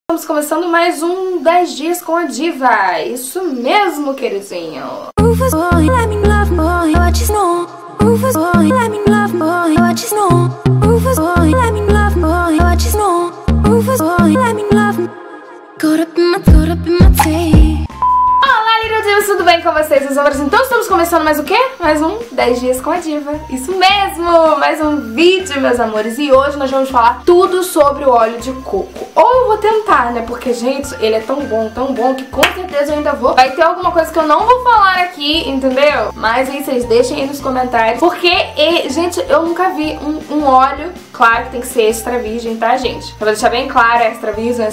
Estamos começando mais um 10 dias com a Diva. Isso mesmo, queridinho. Olá, Little Divas, tudo bem com vocês? Então estamos começando mais o quê? Mais um 10 dias com a Diva. Isso mesmo, mais um vídeo, meus amores. E hoje nós vamos falar tudo sobre o óleo de coco. Ou eu vou tentar, né? Porque, gente, ele é tão bom que com certeza eu ainda vou. Vai ter alguma coisa que eu não vou falar aqui, entendeu? Mas aí vocês deixem aí nos comentários. Porque, gente, eu nunca vi um óleo. Claro que tem que ser extra virgem, tá, gente? Eu vou deixar bem claro, extra virgem,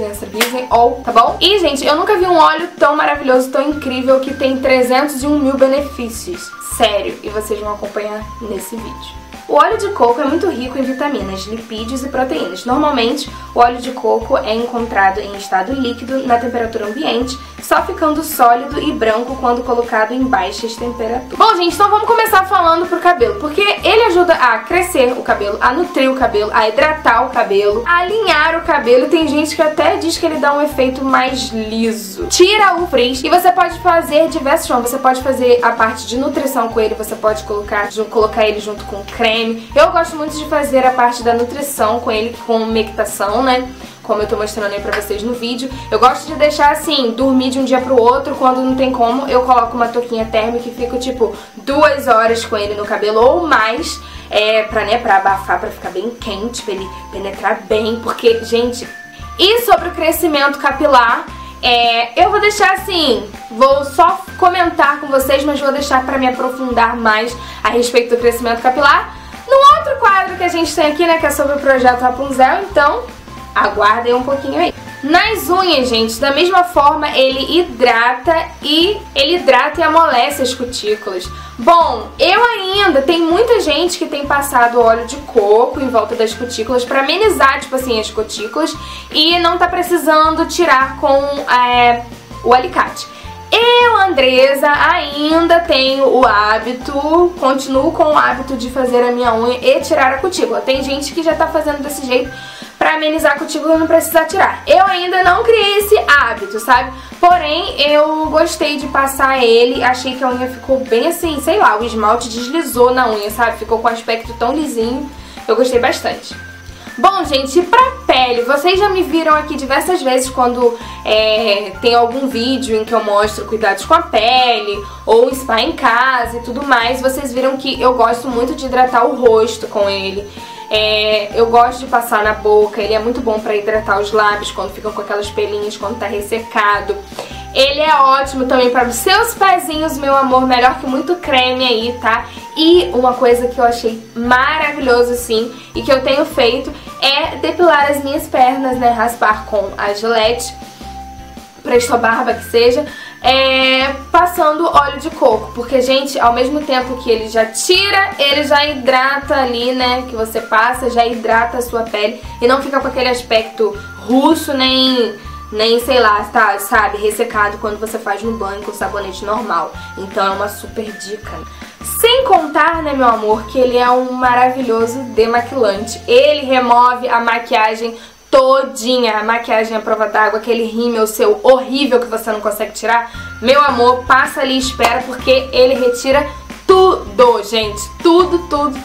ou, tá bom? E, gente, eu nunca vi um óleo tão maravilhoso, tão incrível, que tem 301 mil benefícios. Sério, e vocês vão acompanhar nesse vídeo. O óleo de coco é muito rico em vitaminas, lipídios e proteínas. Normalmente, o óleo de coco é encontrado em estado líquido na temperatura ambiente, só ficando sólido e branco quando colocado em baixas temperaturas. Bom, gente, então vamos começar falando pro cabelo, porque ele ajuda a crescer o cabelo, a nutrir o cabelo, a hidratar o cabelo, a alinhar o cabelo. Tem gente que até diz que ele dá um efeito mais liso. Tira o frizz e você pode fazer diversas formas. Você pode fazer a parte de nutrição com ele, você pode colocar ele junto com creme. Eu gosto muito de fazer a parte da nutrição com ele, com umectação, né? Como eu tô mostrando aí pra vocês no vídeo. Eu gosto de deixar assim, dormir de um dia pro outro. Quando não tem como, eu coloco uma touquinha térmica e fico tipo 2 horas com ele no cabelo ou mais, pra abafar, pra ficar bem quente, pra ele penetrar bem. Porque, gente, e sobre o crescimento capilar, eu vou deixar assim, vou só comentar com vocês, mas vou deixar pra me aprofundar mais a respeito do crescimento capilar no outro quadro que a gente tem aqui, né, que é sobre o projeto Rapunzel. Então, aguardem um pouquinho aí. Nas unhas, gente, da mesma forma, ele hidrata e amolece as cutículas. Bom, tem muita gente que tem passado óleo de coco em volta das cutículas pra amenizar, tipo assim, as cutículas e não tá precisando tirar com o alicate. Eu, Andresa, ainda tenho o hábito, continuo com o hábito de fazer a minha unha e tirar a cutícula. Tem gente que já tá fazendo desse jeito pra amenizar a cutícula e não precisar tirar. Eu ainda não criei esse hábito, sabe? Porém, eu gostei de passar ele, achei que a unha ficou bem assim, sei lá, o esmalte deslizou na unha, sabe? Ficou com um aspecto tão lisinho, eu gostei bastante. Bom, gente, pra pele, vocês já me viram aqui diversas vezes quando tem algum vídeo em que eu mostro cuidados com a pele, ou spa em casa e tudo mais. Vocês viram que eu gosto muito de hidratar o rosto com ele. Eu gosto de passar na boca, ele é muito bom pra hidratar os lábios quando ficam com aquelas pelinhas, quando tá ressecado. Ele é ótimo também para os seus pezinhos, meu amor, melhor que muito creme aí, tá? E uma coisa que eu achei maravilhoso, sim, e que eu tenho feito é depilar as minhas pernas, né? Raspar com a Gillette, Presto Barba que seja, passando óleo de coco. Porque, gente, ao mesmo tempo que ele já tira, ele já hidrata ali, né? Que você passa, já hidrata a sua pele e não fica com aquele aspecto russo, nem sei lá, tá, sabe, ressecado quando você faz no banho com sabonete normal. Então é uma super dica. Sem contar, né, meu amor, que ele é um maravilhoso demaquilante. Ele remove a maquiagem todinha, a maquiagem à prova d'água, aquele rímel seu horrível que você não consegue tirar. Meu amor, passa ali e espera, porque ele retira tudo, gente. Tudo.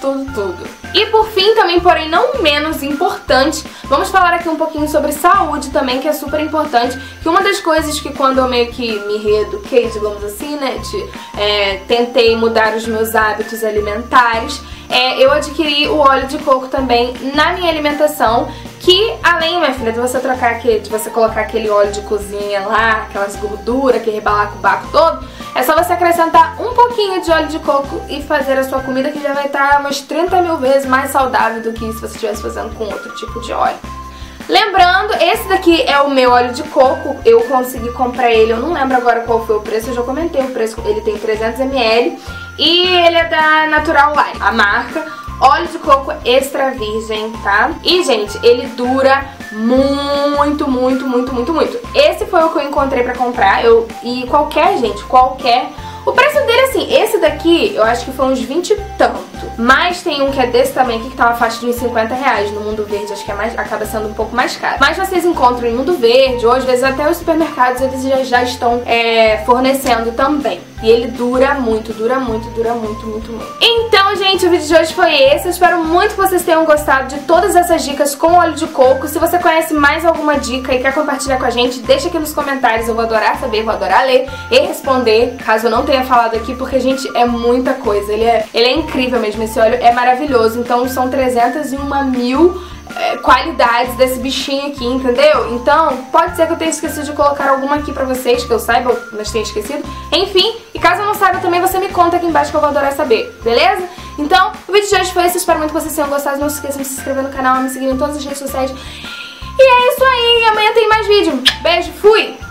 E por fim, também, porém não menos importante, vamos falar aqui um pouquinho sobre saúde também, que é super importante. Que uma das coisas que quando eu meio que me reeduquei, digamos assim, né, tentei mudar os meus hábitos alimentares, eu adquiri o óleo de coco também na minha alimentação. Que além, minha filha, de você colocar aquele óleo de cozinha lá, aquelas gorduras que rebalar com o baco todo, é só você acrescentar um pouquinho de óleo de coco e fazer a sua comida, que já vai estar umas 30 mil vezes mais saudável do que se você estivesse fazendo com outro tipo de óleo. Lembrando, esse daqui é o meu óleo de coco, eu consegui comprar ele, eu não lembro agora qual foi o preço, eu já comentei o preço, ele tem 300 ml e ele é da Natural Line, a marca. Óleo de coco extra virgem, tá? E, gente, ele dura muito. Esse foi o que eu encontrei pra comprar. E qualquer. O preço dele, assim, esse daqui, eu acho que foi uns 20 e tanto. mas tem um que é desse tamanho aqui, que tá uma faixa de uns 50 reais. No Mundo Verde acho que acaba sendo um pouco mais caro. Mas vocês encontram em Mundo Verde, ou às vezes até os supermercados eles já estão fornecendo também. E ele dura muito, muito, muito. Então, gente, o vídeo de hoje foi esse. Eu espero muito que vocês tenham gostado de todas essas dicas com óleo de coco. Se você conhece mais alguma dica e quer compartilhar com a gente, deixa aqui nos comentários. Eu vou adorar saber, vou adorar ler e responder, caso eu não tenha falado aqui, porque, gente, é muita coisa. Ele é incrível mesmo, esse óleo é maravilhoso. Então, são 301.000 qualidades desse bichinho aqui, entendeu? Então, pode ser que eu tenha esquecido de colocar alguma aqui pra vocês, que eu saiba, mas tenha esquecido. Enfim, e caso eu não saiba também, você me conta aqui embaixo que eu vou adorar saber, beleza? Então, o vídeo de hoje foi esse, eu espero muito que vocês tenham gostado. Não se esqueçam de se inscrever no canal, me seguir em todas as redes sociais. E é isso aí, amanhã tem mais vídeo. Beijo, fui!